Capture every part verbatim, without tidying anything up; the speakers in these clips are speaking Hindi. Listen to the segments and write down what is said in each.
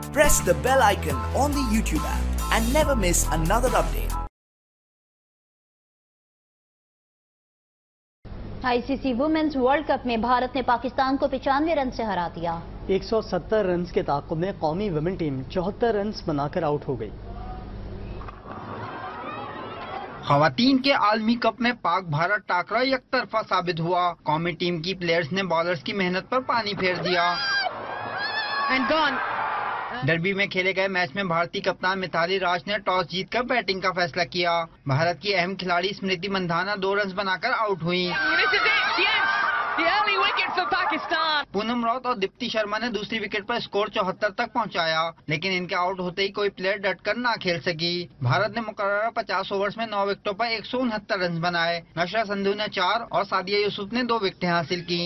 Press the bell icon on the YouTube app and never miss another update. ICC women's world cup में भारत ने पाकिस्तान को पचानवे रन से हरा दिया। एक सौ सत्तर रन के ताक़ुब में कौमी वुमेन टीम चौहत्तर रन बनाकर आउट हो गई। खवातीन के आलमी कप में पाक भारत टाकरा एकतरफा साबित हुआ। कौमी टीम की प्लेयर्स ने बॉलर्स की मेहनत पर पानी फेर दिया। And gone. डर्बी में खेले गए मैच में भारतीय कप्तान मिताली राज ने टॉस जीतकर बैटिंग का फैसला किया। भारत की अहम खिलाड़ी स्मृति मंधाना दो रन बनाकर आउट हुई। पूनम रॉथ और दीप्ति शर्मा ने दूसरी विकेट पर स्कोर चौहत्तर तक पहुंचाया, लेकिन इनके आउट होते ही कोई प्लेयर डटकर ना खेल सकी। भारत ने मुकर्रर पचास ओवर्स में नौ विकेटों पर एक सौ उनहत्तर रन बनाए। नशरा संधू ने चार और सादिया यूसुफ ने दो विकेटें हासिल की।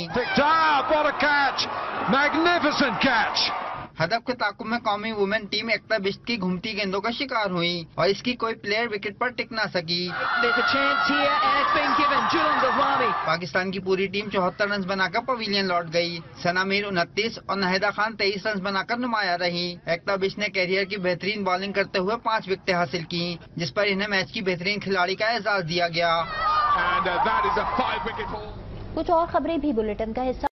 हदफ के ताकुब में कौमी वुमेन टीम एकता बिश्त की घूमती गेंदों का शिकार हुई और इसकी कोई प्लेयर विकेट पर टिक ना सकी। पाकिस्तान की पूरी टीम चौहत्तर रन बनाकर पवेलियन लौट गई। सना मीर उनतीस और नाहिदा खान तेईस रन बनाकर नुमाया रही। एकता बिश्त ने कैरियर की बेहतरीन बॉलिंग करते हुए पाँच विकेटें हासिल की, जिस पर इन्हें मैच की बेहतरीन खिलाड़ी का एजाज दिया गया। कुछ और खबरें भी बुलेटिन का हिस्सा